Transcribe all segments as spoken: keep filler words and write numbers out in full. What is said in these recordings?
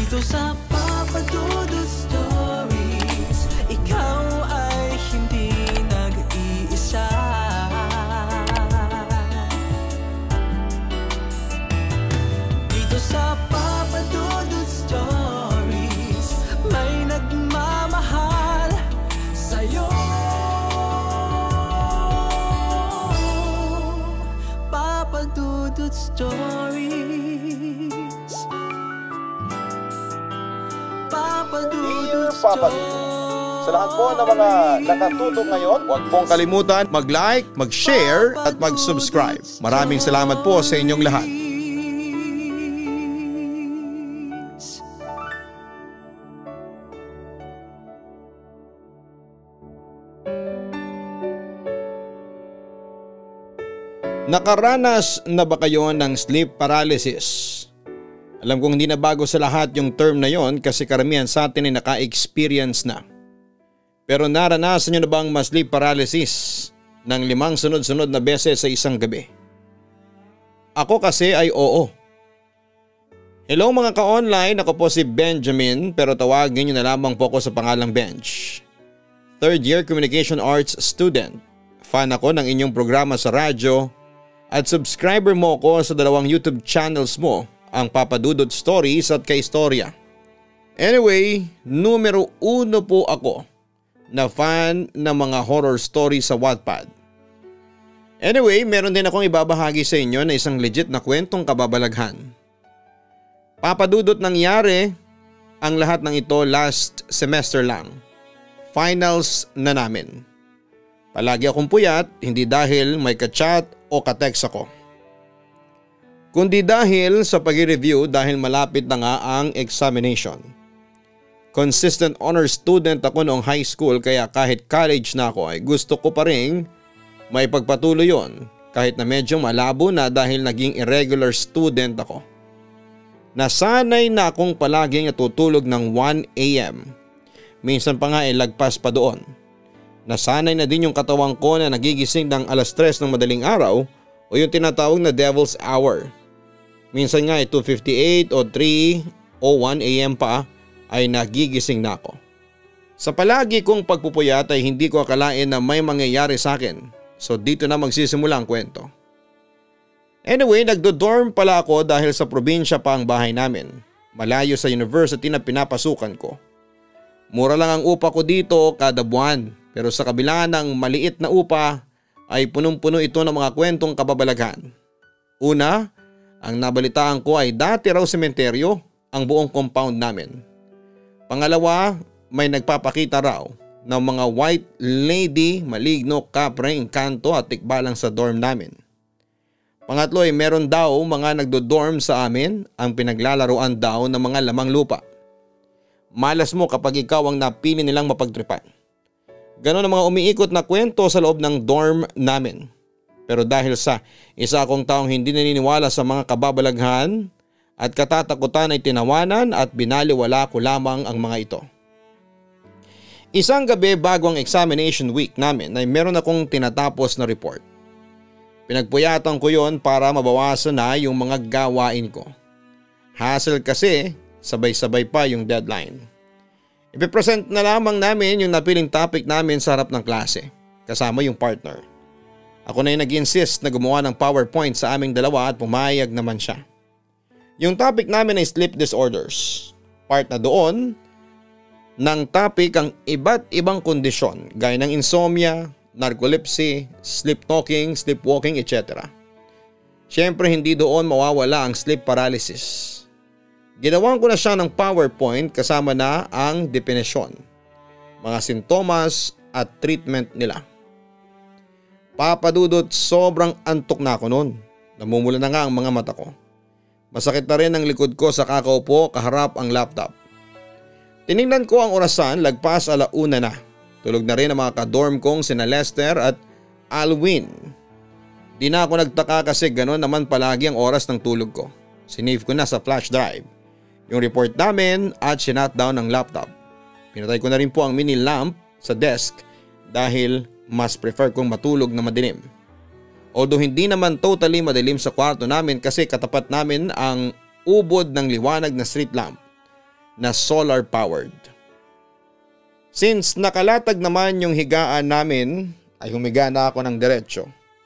Dito sa Papa Dudut Stories, ikaw ay hindi nag-iisa. Dito sa Papa Dudut Stories, may nagmamahal sa'yo. Papa Dudut Stories. Papa Dudut Stories. Sa lahat po ng mga nakatutok ngayon, huwag pong kalimutan mag-like, mag-share at mag-subscribe. Maraming salamat po sa inyong lahat. Nakaranas na ba kayo ng sleep paralysis? Alam kong hindi na bago sa lahat yung term na yon kasi karamihan sa atin ay naka-experience na. Pero naranasan nyo na bang ma-sleep paralysis ng limang sunod-sunod na beses sa isang gabi? Ako kasi ay oo. Hello mga ka-online, ako po si Benjamin pero tawagin nyo na lamang po ako sa pangalang Benj. Third year Communication Arts student. Fan ako ng inyong programa sa radyo at subscriber mo ako sa dalawang YouTube channels mo, ang Papa Dudut Stories at Kaistorya. Anyway, numero uno po ako na fan ng mga horror stories sa Wattpad. Anyway, meron din akong ibabahagi sa inyo na isang legit na kwentong kababalaghan. Papa Dudut, nangyari ang lahat ng ito last semester lang. Finals na namin. Palagi akong puyat, hindi dahil may ka-chat o ka-text ako, kundi dahil sa pag-review dahil malapit na nga ang examination. Consistent honor student ako noong high school kaya kahit college na ako ay gusto ko pa rin maipagpatuloy yon kahit na medyo malabo na dahil naging irregular student ako. Nasanay na akong palaging natutulog ng one a m Minsan pa nga ay lagpas pa doon. Nasanay na din yung katawan ko na nagigising ng alas tres ng madaling araw o yung tinatawag na devil's hour. Minsan nga ay two fifty-eight o three o one a m pa ay nagigising na ako. Sa palagi kong pagpupuyat ay hindi ko akalain na may mangyayari sa akin. So dito na magsisimula ang kwento. Anyway, nagdo-dorm pala ako dahil sa probinsya pa ang bahay namin. Malayo sa university na pinapasukan ko. Mura lang ang upa ko dito kada buwan. Pero sa kabila ng maliit na upa ay punong-puno ito ng mga kwentong kababalaghan. Una, ang nabalitaan ko ay dati raw sementeryo ang buong compound namin. Pangalawa, may nagpapakita raw ng mga white lady, maligno, kapre, engkanto at tikbalang sa dorm namin. Pangatlo ay meron daw mga nagdo-dorm sa amin ang pinaglalaruan daw ng mga lamang lupa. Malas mo kapag ikaw ang napili nilang mapagtripan. Ganon ang mga umiikot na kwento sa loob ng dorm namin. Pero dahil sa isa akong taong hindi naniniwala sa mga kababalaghan at katatakutan ay tinawanan at binaliwala ko lamang ang mga ito. Isang gabi bago ang examination week namin ay meron akong tinatapos na report. Pinagpuyatan ko yon para mabawasan na yung mga gawain ko. Hassle kasi, sabay-sabay pa yung deadline. Ipipresent na lamang namin yung napiling topic namin sa harap ng klase, kasama yung partner. Ako na yung nag-insist na gumawa ng PowerPoint sa aming dalawa at pumayag naman siya. Yung topic namin ay sleep disorders. Part na doon ng topic ang iba't ibang kondisyon gaya ng insomnia, narcolepsy, sleep talking, sleepwalking, et cetera. Siyempre hindi doon mawawala ang sleep paralysis. Ginawan ko na siya ng PowerPoint kasama na ang definisyon, mga sintomas at treatment nila. Papa Dudut, sobrang antok na ako noon. Namumula na nga ang mga mata ko. Masakit na rin ang likod ko sa kakaupo kaharap ang laptop. Tinignan ko ang orasan, lagpas alauna na. Tulog na rin ang mga kadorm kong sina Lester at Alwin. Di na ako nagtaka kasi gano'n naman palagi ang oras ng tulog ko. Sinave ko na sa flash drive yung report namin at sinat down ng laptop. Pinatay ko na rin po ang mini lamp sa desk dahil mas prefer kong matulog na madilim. Although hindi naman totally madilim sa kwarto namin kasi katapat namin ang ubod ng liwanag na street lamp. na solar powered. Since nakalatag naman yung higaan namin ay humiga na ako ng diretsyo.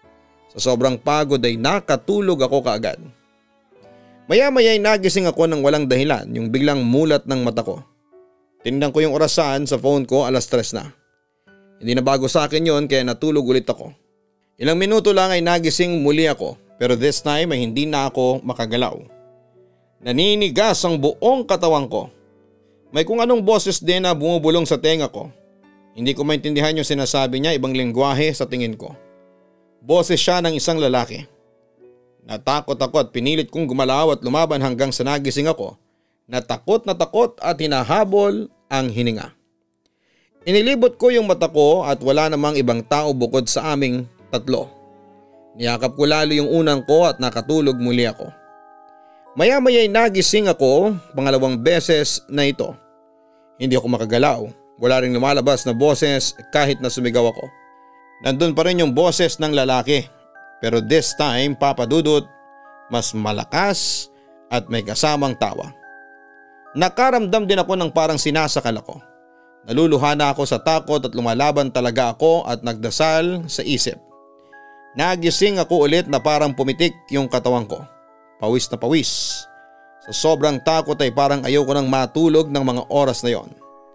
Sa sobrang pagod ay nakatulog ako kaagad. Maya-maya ay nagising ako ng walang dahilan, yung biglang mulat ng mata ko. Tinignan ko yung orasan sa phone ko, alas tres na. Hindi na bago sa akin yon kaya natulog ulit ako. Ilang minuto lang ay nagising muli ako pero this time ay hindi na ako makagalaw. Naninigas ang buong katawan ko. May kung anong boses din na bumubulong sa tenga ko. Hindi ko maintindihan yung sinasabi niya, ibang lengguwahe sa tingin ko. Boses siya ng isang lalaki. Natakot ako at pinilit kong gumalaw at lumaban hanggang sa nagising ako. Natakot na takot at hinahabol ang hininga. Inilibot ko yung mata ko at wala namang ibang tao bukod sa aming tatlo. Niyakap ko lalo yung unang ko at nakatulog muli ako. Maya-maya'y nagising ako pangalawang beses na ito. Hindi ako makagalaw. Wala ring lumalabas na boses kahit na sumigaw ako. Nandun pa rin yung boses ng lalaki. Pero this time, Papa Dudut, mas malakas at may kasamang tawa. Nakaramdam din ako ng parang sinasakal ako. Naluluha na ako sa takot at lumalaban talaga ako at nagdasal sa isip. Nagising ako ulit na parang pumitik yung katawan ko. Pawis na pawis. Sa sobrang takot ay parang ayaw ko nang matulog ng mga oras na yon.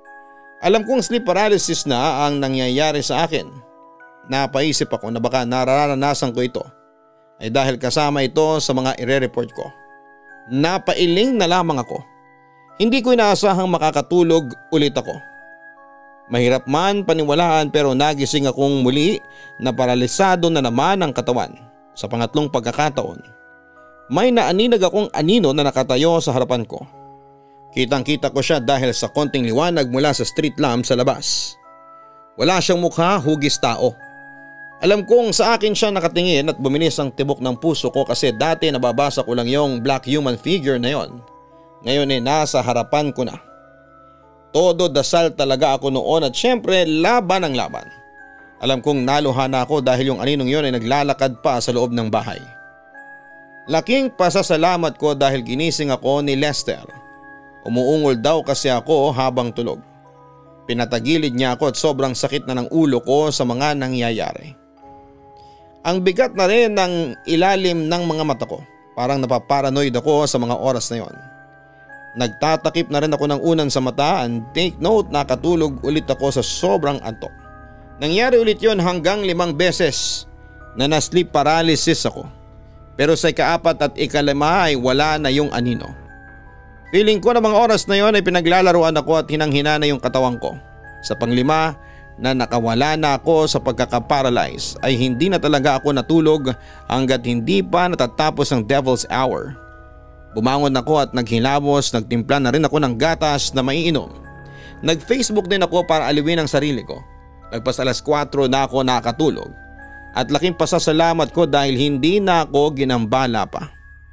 Alam kong sleep paralysis na ang nangyayari sa akin. Napaisip ako na baka nararanasan ko ito ay dahil kasama ito sa mga ire-report ko. Napailing na lamang ako. Hindi ko inaasahang makakatulog ulit ako. Mahirap man paniwalaan pero nagising akong muli na paralisado na naman ang katawan. Sa pangatlong pagkakataon, may naaninag akong anino na nakatayo sa harapan ko. Kitang-kita ko siya dahil sa konting liwanag mula sa street lamp sa labas. Wala siyang mukha, hugis tao. Alam kong sa akin siya nakatingin at bumilis ang tibok ng puso ko kasi dati nababasa ko lang yung black human figure na yon. Ngayon eh nasa harapan ko na. Todo dasal talaga ako noon at syempre laban ang laban. Alam kong naluha na ako dahil yung aninong yon ay naglalakad pa sa loob ng bahay. Laking pasasalamat ko dahil ginising ako ni Lester. Umuungol daw kasi ako habang tulog. Pinatagilid niya ako at sobrang sakit na ng ulo ko sa mga nangyayari. Ang bigat na rin ng ilalim ng mga mata ko. Parang napaparanoid ako sa mga oras na yon. Nagtatakip na rin ako ng unan sa mata and take note nakatulog ulit ako sa sobrang antok. Nangyari ulit yon hanggang limang beses na na-sleep paralysis ako. Pero sa ikaapat at ikalima ay wala na yung anino. Feeling ko na mga oras na yon ay pinaglalaruan ako at hinang-hina na yung katawan ko. Sa panglima na nakawala na ako sa pagkakaparalyze ay hindi na talaga ako natulog hanggat hindi pa natatapos ang devil's hour. Bumangon ako at naghilamos, nagtimpla na rin ako ng gatas na maiinom. Nag-Facebook din ako para aliwin ang sarili ko. Nagpas alas kwatro na ako nakatulog. At laking pasasalamat ko dahil hindi na ako ginambala pa.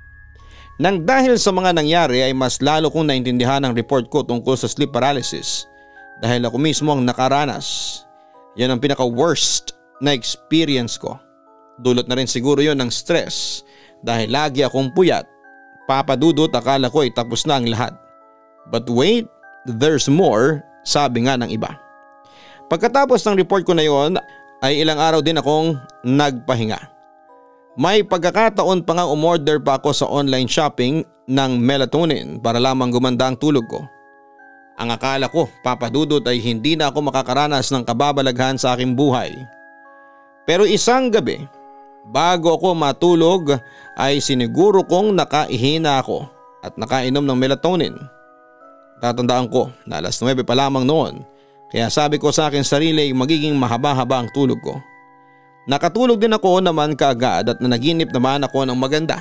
Nang dahil sa mga nangyari ay mas lalo kong naintindihan ang report ko tungkol sa sleep paralysis. Dahil ako mismo ang nakaranas. Yan ang pinaka-worst na experience ko. Dulot na rin siguro yon ng stress dahil lagi akong puyat. Papa Dudut, akala ko ay tapos na ang lahat. But wait, there's more, sabi nga ng iba. Pagkatapos ng report ko na yon ay ilang araw din akong nagpahinga. May pagkakataon pa nga umorder pa ako sa online shopping ng melatonin para lamang gumanda ang tulog ko. Ang akala ko, Papa Dudut, ay hindi na ako makakaranas ng kababalaghan sa aking buhay. Pero isang gabi, bago ako matulog ay siniguro kong nakaihina ako at nakainom ng melatonin. Tatandaan ko na alas nuwebe pa lamang noon kaya sabi ko sa akin sarili magiging mahaba-haba ang tulog ko. Nakatulog din ako naman kaagad at nanaginip naman ako ng maganda.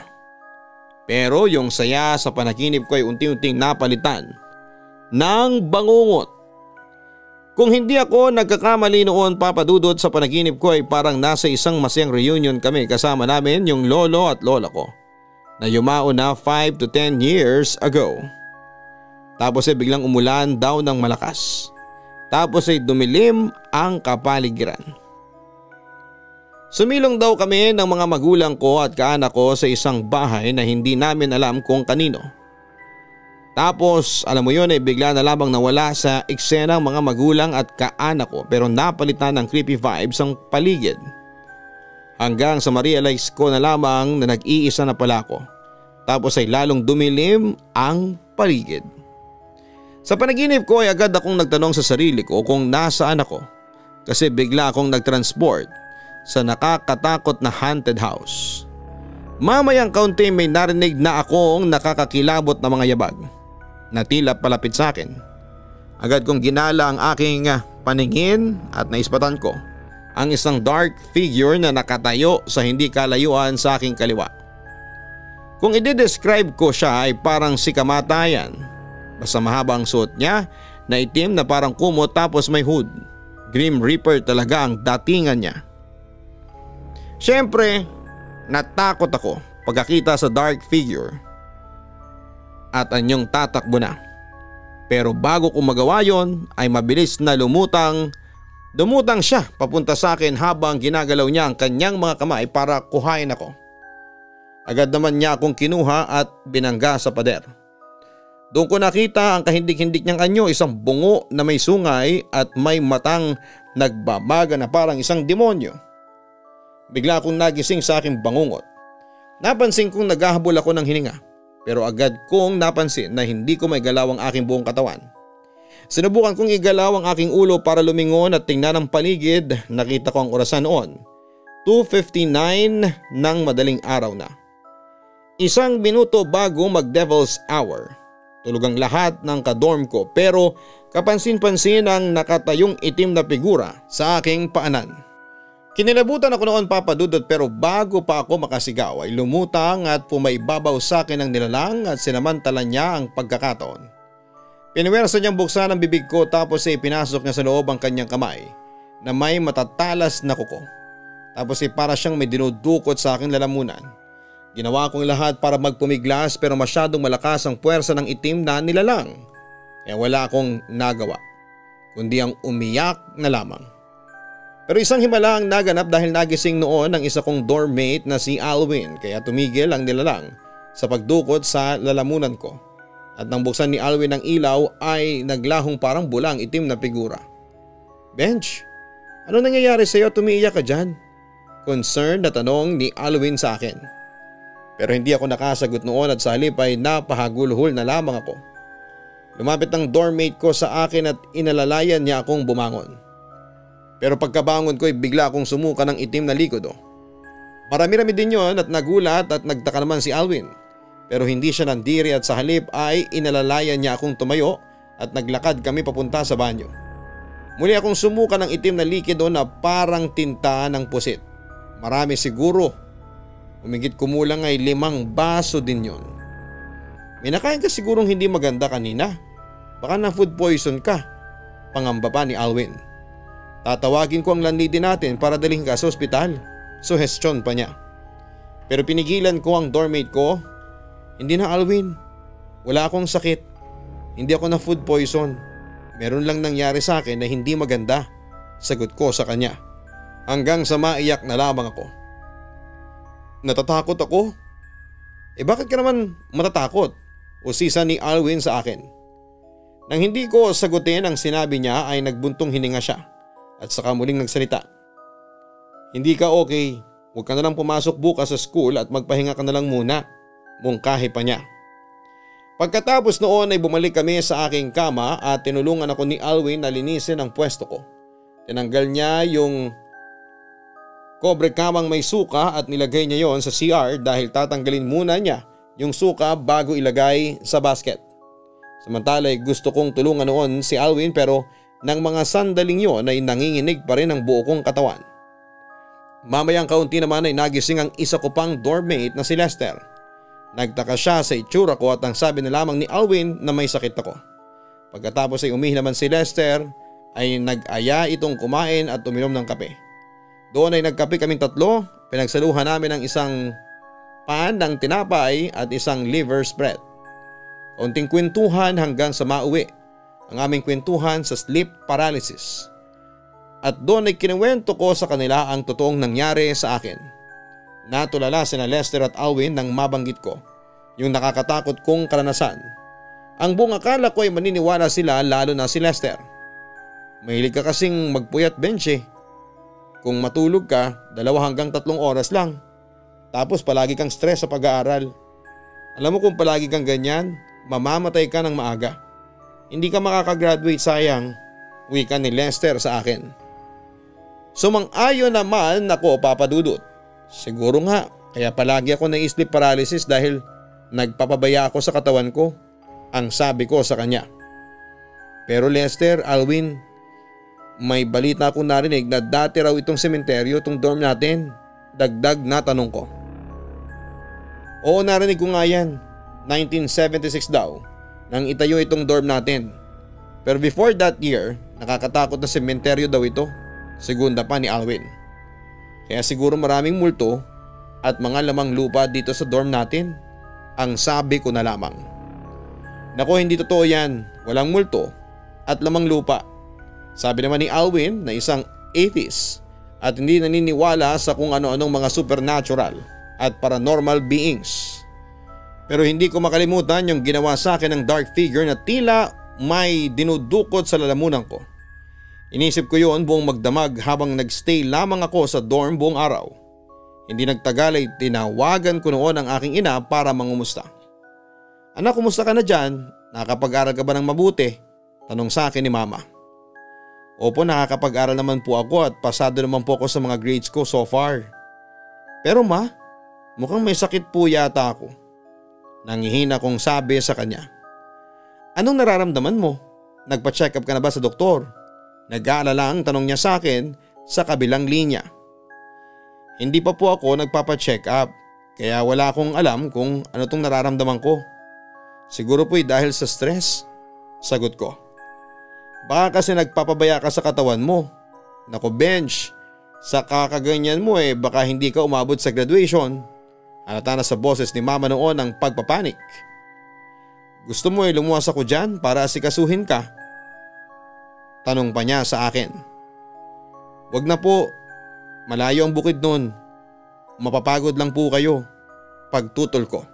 Pero yung saya sa panaginip ko ay unti-unting napalitan ng bangungot. Kung hindi ako nagkakamali noon, Papa Dudut, sa panaginip ko ay parang nasa isang masayang reunion kami kasama namin yung lolo at lola ko na yumao na five to ten years ago. Tapos ay biglang umulan daw ng malakas. Tapos ay dumilim ang kapaligiran. Sumilong daw kami ng mga magulang ko at kaanak ko sa isang bahay na hindi namin alam kung kanino. Tapos alam mo yun ay eh, bigla na lamang nawala sa eksena ang mga magulang at kaanak ko pero napalitan ng creepy vibes ang paligid. Hanggang sa ma-realize ko na lamang na nag-iisa na pala ako. Tapos ay lalong dumilim ang paligid. Sa panaginip ko ay agad akong nagtanong sa sarili ko kung nasaan ako kasi bigla akong nagtransport sa nakakatakot na haunted house. Mamayang kaunti may narinig na akong nakakakilabot na mga yabag na tila palapit sa akin. Agad kong ginala ang aking paningin at naispatan ko ang isang dark figure na nakatayo sa hindi kalayuan sa aking kaliwa. Kung i-describe ko siya ay parang si kamatayan. Basta mahaba ang suot niya na itim na parang kumot tapos may hood. Grim Reaper talaga ang datingan niya. Siyempre, natakot ako pagkakita sa dark figure at anyong tatakbo na. Pero bago ko magawa yon ay mabilis na lumutang Dumutang siya papunta sa akin habang ginagalaw niya ang kanyang mga kamay para kuhain ako. Agad naman niya akong kinuha at binangga sa pader. Doon ko nakita ang kahindik-hindik niyang anyo, isang bungo na may sungay at may matang nagbabaga na parang isang demonyo. Bigla akong nagising sa aking bangungot. Napansin kong naghahabol ako ng hininga pero agad kong napansin na hindi ko may galaw ang aking buong katawan. Sinubukan kong igalaw ang aking ulo para lumingon at tingnan ang paligid. Nakita ko ang orasan noon. two fifty-nine ng madaling araw na. Isang minuto bago mag devil's hour. Tulog ang lahat ng kadorm ko pero kapansin-pansin ang nakatayong itim na figura sa aking paanan. Kinilabutan ako noon papadudot pero bago pa ako makasigaw ay lumutang at pumaibabaw sa akin ang nilalang at sinamantala niya ang pagkakataon. Pinuwersa niyang buksan ang bibig ko tapos ay pinasok niya sa loob ang kanyang kamay na may matatalas na kuko. Tapos ay para siyang may dinudukot sa aking lalamunan. Ginawa kong lahat para magpumiglas pero masyadong malakas ang puwersa ng itim na nilalang. Kaya wala akong nagawa kundi ang umiyak na lamang. Pero isang himala ang naganap dahil nagising noon ang isa kong dormmate na si Alwin kaya tumigil ang nilalang sa pagdukot sa lalamunan ko. At nang buksan ni Alwin ang ilaw ay naglahong parang bulang itim na figura. Bench, ano nangyayari sa iyo? Tumiiyak ka dyan? Concerned na tanong ni Alwin sa akin. Pero hindi ako nakasagot noon at sa halip ay napahagulhol na lamang ako. Lumapit ang dormmate ko sa akin at inalalayan niya akong bumangon. Pero pagkabangon ko ay bigla akong sumuka ng itim na likodo. Marami-rami din yon at nagulat at nagtaka naman si Alwin. Pero hindi siya nandiri at sa halip ay inalalayan niya akong tumayo at naglakad kami papunta sa banyo. Muli akong sumuka ng itim na likido na parang tinta ng pusit. Marami siguro. Umigit kumulang ay limang baso din yon. May nakain ka sigurong hindi maganda kanina. Baka na food poison ka. Pangamba pa ni Alwin. Tatawagin ko ang landlady natin para dalhin ka sa ospital. Suhestyon pa niya. Pero pinigilan ko ang dormmate ko. Hindi na Alwin, wala akong sakit. Hindi ako na food poison. Meron lang nangyari sa akin na hindi maganda. Sagot ko sa kanya. Hanggang sa maiyak na lamang ako. Natatakot ako? Eh bakit ka naman matatakot? Usisa ni Alwin sa akin. Nang hindi ko sagutin ang sinabi niya ay nagbuntong hininga siya. At saka muling nagsalita. Hindi ka okay. Huwag ka na lang pumasok bukas sa school at magpahinga ka na lang muna. Mungkahi pa niya. Pagkatapos noon ay bumalik kami sa aking kama at tinulungan ako ni Alwin na linisin ang pwesto ko. Tinanggal niya yung kobre kamang may suka at nilagay niya yon sa C R dahil tatanggalin muna niya yung suka bago ilagay sa basket. Samantala ay gusto kong tulungan noon si Alwin pero nang mga sandaling yon ay nanginginig pa rin ang buo kong katawan. Mamayang kaunti naman ay nagising ang isa ko pang dormmate na si Lester. Nagtaka siya sa itsura ko at ang sabi na lamang ni Alwin na may sakit ako. Pagkatapos ay umihi naman si Lester ay nag-aya itong kumain at uminom ng kape. Doon ay nagkape kaming tatlo, pinagsaluhan namin ng isang pan ng tinapay at isang liver spread. Kaunting kwentuhan hanggang sa mauwi ang aming kwentuhan sa sleep paralysis. At doon ay kinuwento ko sa kanila ang totoong nangyari sa akin. Natulala sina Lester at Alwin nang mabanggit ko yung nakakatakot kong karanasan. Ang buong akala ko ay maniniwala sila, lalo na si Lester. Mahilig ka kasing magpuyat, Bench eh. Kung matulog ka, dalawa hanggang tatlong oras lang. Tapos palagi kang stress sa pag-aaral. Alam mo kung palagi kang ganyan, mamamatay ka ng maaga. Hindi ka makakagraduate, sayang, wika ni Lester sa akin. Sumang-ayon naman ako, Papa Dudut. Siguro nga, kaya palagi ako na-sleep paralysis dahil nagpapabaya ako sa katawan ko, ang sabi ko sa kanya. Pero Lester, Alwin, may balita akong narinig na dati raw itong sementeryo, itong dorm natin. Dagdag na tanong ko. Oo, narinig ko nga yan. nineteen seventy-six daw nang itayo itong dorm natin. Pero before that year, nakakatakot na sementeryo daw ito. Segunda pa ni Alwin. Kaya siguro maraming multo at mga lamang lupa dito sa dorm natin, ang sabi ko na lamang. Naku, hindi totoo yan. Walang multo at lamang lupa. Sabi naman ni Alwin na isang atheist at hindi naniniwala sa kung ano-anong mga supernatural at paranormal beings. Pero hindi ko makalimutan yung ginawa sa akin ng dark figure na tila may dinudukot sa lalamunan ko. Inisip ko yun buong magdamag habang nagstay lamang ako sa dorm buong araw. Hindi nagtagal ay tinawagan ko noon ang aking ina para mangumusta. Anak, kumusta ka na dyan? Nakakapag-aral ka ba ng mabuti? Tanong sa akin ni Mama. Opo, nakakapag-aral naman po ako at pasado naman po ako sa mga grades ko so far. Pero Ma, mukhang may sakit po yata ako. Nangihina kong sabi sa kanya. Anong nararamdaman mo? Nagpa-check up ka na ba sa doktor? Nag-aalala ang tanong niya sa akin sa kabilang linya. Hindi pa po ako nagpapa-check up, kaya wala akong alam kung ano tong nararamdaman ko. Siguro po'y dahil sa stress, sagot ko. Baka kasi nagpapabaya ka sa katawan mo. Naku Bench, sa kakaganyan mo eh baka hindi ka umabot sa graduation. Halata na sa boses ni Mama noon ang pagpapanik. Gusto mo eh lumuwas ako dyan para asikasuhin ka? Tanong pa niya sa akin. Wag na po, malayo ang bukid nun. Mapapagod lang po kayo. Pagtutol ko.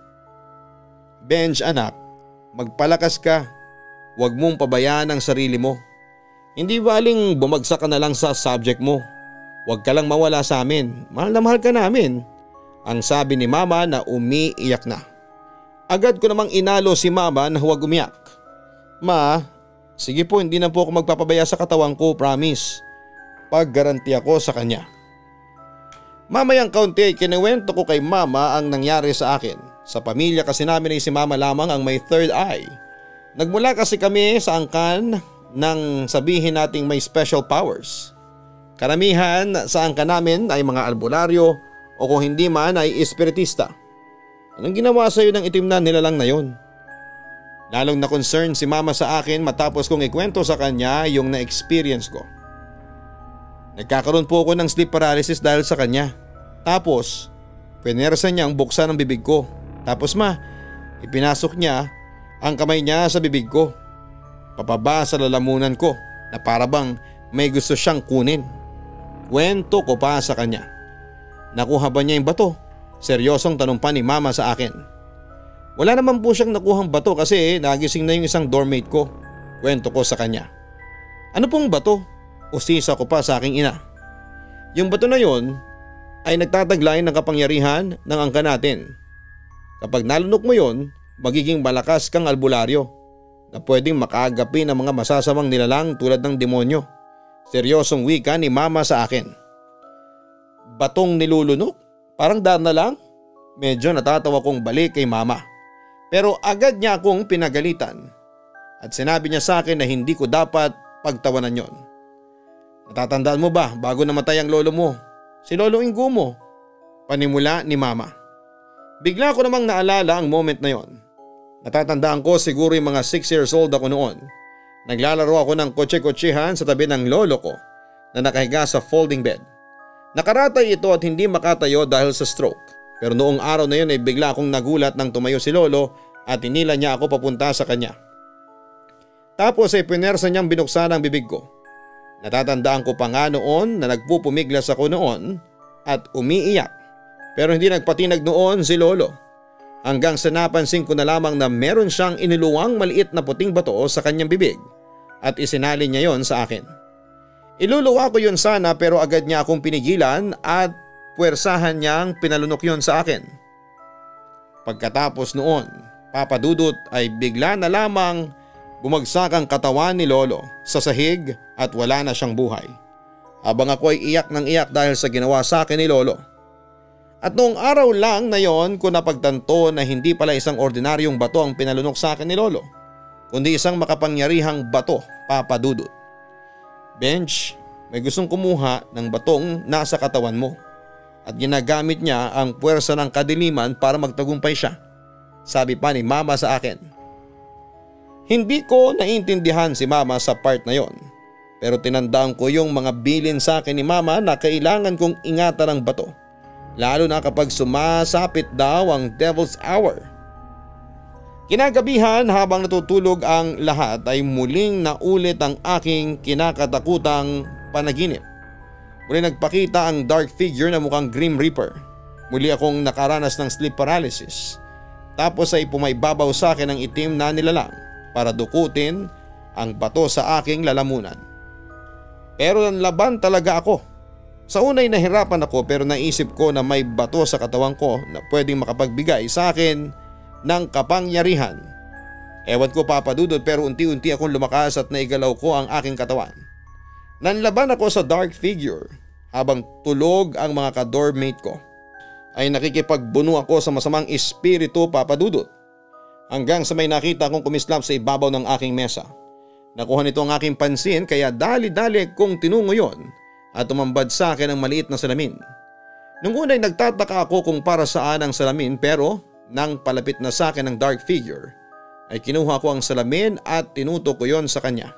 Bench anak, magpalakas ka. Huwag mong pabayaan ang sarili mo. Hindi baling bumagsak ka na lang sa subject mo. Huwag ka lang mawala sa amin. Mahal na mahal ka namin. Ang sabi ni Mama na umiiyak na. Agad ko namang inalo si Mama na huwag umiyak. Ma, sige po, hindi na po ako magpapabaya sa katawan ko, promise. Paggaranti ako sa kanya. Mamayang kaunti ay kinuwento ko kay Mama ang nangyari sa akin. Sa pamilya kasi namin ay si Mama lamang ang may third eye. Nagmula kasi kami sa angkan ng sabihin nating may special powers. Karamihan sa angkan namin ay mga albularyo o kung hindi man ay espiritista. Anong ginawa sa iyo ng itim na nilalang na yon? Lalong na concern si Mama sa akin matapos kong ikwento sa kanya yung na-experience ko. Nagkakaroon po ako ng sleep paralysis dahil sa kanya. Tapos, pinersa niya ang buksan ng bibig ko. Tapos ma, ipinasok niya ang kamay niya sa bibig ko. Papaba sa lalamunan ko na para bang may gusto siyang kunin. Kwento ko pa sa kanya. Nakuha ba niya yung bato? Seryosong tanong pa ni Mama sa akin. Wala naman po siyang nakuhang bato kasi nagising na yung isang dormmate ko. Kwento ko sa kanya. Ano pong bato? Usisa ko pa sa aking ina. Yung bato na yon ay nagtataglay ng kapangyarihan ng angka natin. Kapag nalunok mo yon, magiging malakas kang albularyo na pwedeng makaagapi ng mga masasamang nilalang tulad ng demonyo. Seryosong wika ni Mama sa akin. Batong nilulunok? Parang daan na lang? Medyo natatawa kong balik kay Mama. Pero agad niya akong pinagalitan at sinabi niya sa akin na hindi ko dapat pagtawanan yon. Natatandaan mo ba bago namatay ang lolo mo? Si Lolo Ingo mo? Panimula ni Mama. Bigla ko namang naalala ang moment na yon. Natatandaan ko siguro yung mga six years old ako noon. Naglalaro ako ng kotse-kotsehan sa tabi ng lolo ko na nakahiga sa folding bed. Nakaratay ito at hindi makatayo dahil sa stroke. Pero noong araw na yun ay bigla akong nagulat nang tumayo si lolo at inila niya ako papunta sa kanya. Tapos ay pinersa niyang binuksan ang bibig ko. Natatandaan ko pa nga noon na nagpupumiglas ako noon at umiiyak. Pero hindi nagpatinag noon si lolo. hanggang sa napansin ko na lamang na meron siyang iniluwang maliit na puting bato sa kanyang bibig at isinalin niya yon sa akin. Iluluwa ko yun sana pero agad niya akong pinigilan at puwersahan niyang pinalunok yon sa akin. Pagkatapos noon, Papa Dudut, ay bigla na lamang bumagsak ang katawan ni Lolo sa sahig at wala na siyang buhay. Habang ako ay iyak ng iyak dahil sa ginawa sa akin ni Lolo. At noong araw lang na yon ko napagtanto na hindi pala isang ordinaryong bato ang pinalunok sa akin ni Lolo, kundi isang makapangyarihang bato, Papa Dudut. Bench, may gustong kumuha ng batong nasa katawan mo at ginagamit niya ang puwersa ng kadiliman para magtagumpay siya, sabi pa ni Mama sa akin. Hindi ko naiintindihan si Mama sa part na yon, pero tinandaan ko yung mga bilin sa akin ni Mama na kailangan kong ingatan ang bato, lalo na kapag sumasapit daw ang Devil's Hour. Kinagabihan habang natutulog ang lahat ay muling naulit ang aking kinakatakutang panaginip. Muli nagpakita ang dark figure na mukhang Grim Reaper. Muli akong nakaranas ng sleep paralysis. Tapos ay pumaibabaw sa akin ang itim na nilalang para dukutin ang bato sa aking lalamunan. Pero nanlaban talaga ako. Sa unay nahirapan ako pero naisip ko na may bato sa katawan ko na pwedeng makapagbigay sa akin ng kapangyarihan. Ewan ko, Papa Dudut, pero unti-unti akong lumakas at naigalaw ko ang aking katawan. Nanlaban ako sa dark figure habang tulog ang mga ka-dormmate ko. Ay nakikipagbuno ako sa masamang espiritu, Papa Dudut. Hanggang sa may nakita akong kumislap sa ibabaw ng aking mesa. Nakuha nito ang aking pansin kaya dali-dali kong tinungo yon at tumambad sa akin ang maliit na salamin. Nung unay nagtataka ako kung para saan ang salamin pero nang palapit na sa akin ng dark figure ay kinuha ko ang salamin at tinutok ko yon sa kanya.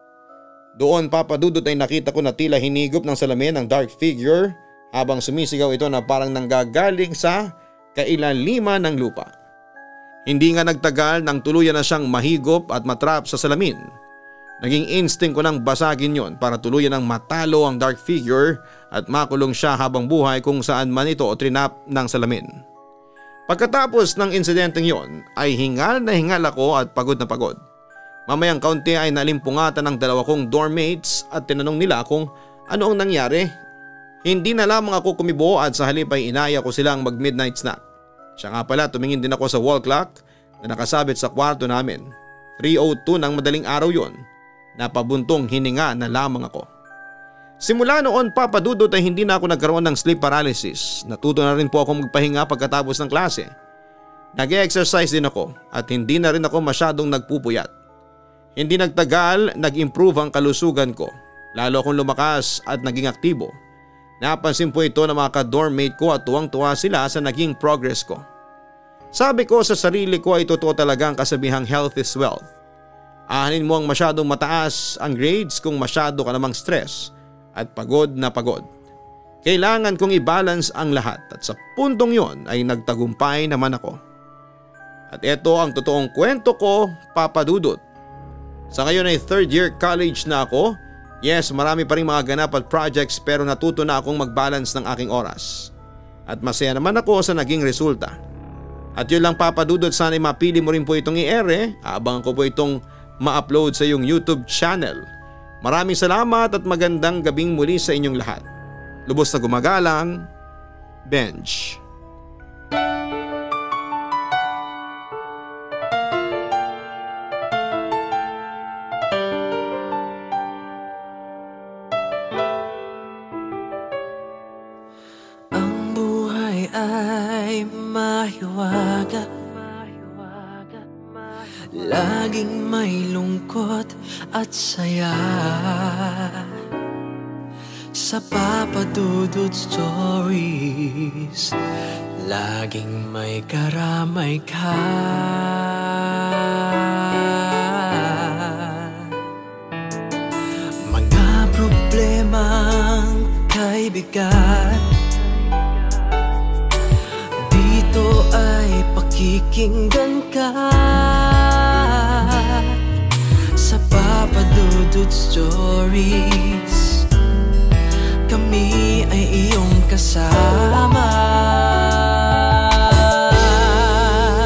Doon, Papa Dudut, ay nakita ko na tila hinigop ng salamin ng dark figure habang sumisigaw ito na parang nanggagaling sa kailaliman ng lupa. Hindi nga nagtagal nang tuluyan na siyang mahigop at matrap sa salamin. Naging instinct ko nang basagin yon para tuluyan ng matalo ang dark figure at makulong siya habang buhay kung saan man ito o trinap ng salamin. Pagkatapos ng insidenteng yon ay hingal na hingal ako at pagod na pagod. Mamayang kaunti ay nalimpungatan ng dalawa kong dormmates at tinanong nila kung ano ang nangyari. Hindi na lamang ako kumibo at sa halip ay inaya ko silang mag midnight snack. Siya nga pala, tumingin din ako sa wall clock na nakasabit sa kwarto namin. three oh two ng madaling araw yon. Napabuntong hininga na lamang ako. Simula noon, Papa Dudut, ay hindi na ako nagkaroon ng sleep paralysis. Natuto na rin po ako magpahinga pagkatapos ng klase. Nag-exercise din ako at hindi na rin ako masyadong nagpupuyat. Hindi nagtagal, nag-improve ang kalusugan ko. Lalo akong lumakas at naging aktibo. Napansin po ito ng mga ka-dormmate ko at tuwang-tuwa sila sa naging progress ko. Sabi ko sa sarili ko ay totoo talaga ang kasabihang health is wealth. Ahanin mo ang masyadong mataas ang grades kung masyado ka namang stress at pagod na pagod. Kailangan kong i-balance ang lahat at sa puntong yon ay nagtagumpay naman ako. At ito ang totoong kwento ko, Papa Dudut. Sa ngayon ay third year college na ako. Yes, marami pa rin mga ganap at projects pero natuto na akong mag-balance ng aking oras. At masaya naman ako sa naging resulta. At yun lang, Papa Dudut, sana'y mapili mo rin po itong i-ere. Abangan ko po itong ma-upload sa iyong YouTube channel. Maraming salamat at magandang gabing muli sa inyong lahat. Lubos na gumagalang, Benj. Ang buhay ay mahiwaga, laging may lungkot at saya. Sa Papa Dudut Stories, laging may karamay ka. Mga problemang kay bigat, dito ay pakikinggan ka. Sa Papa Dudut Stories, kami ay iyong kasama.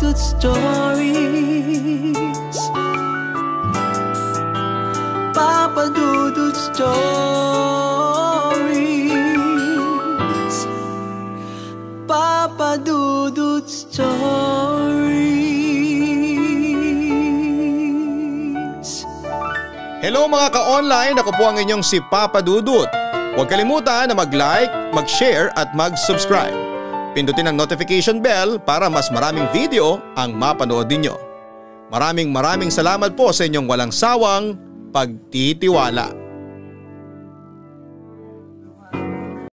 Dudut Stories. Papa Dudut Stories. Papa Dudut Stories. Hello mga ka-online, ako po ang inyong si Papa Dudut. Huwag kalimutan na mag-like, mag-share at mag-subscribe. Pindutin ang notification bell para mas maraming video ang mapanood ninyo. Maraming maraming salamat po sa inyong walang sawang pagtitiwala.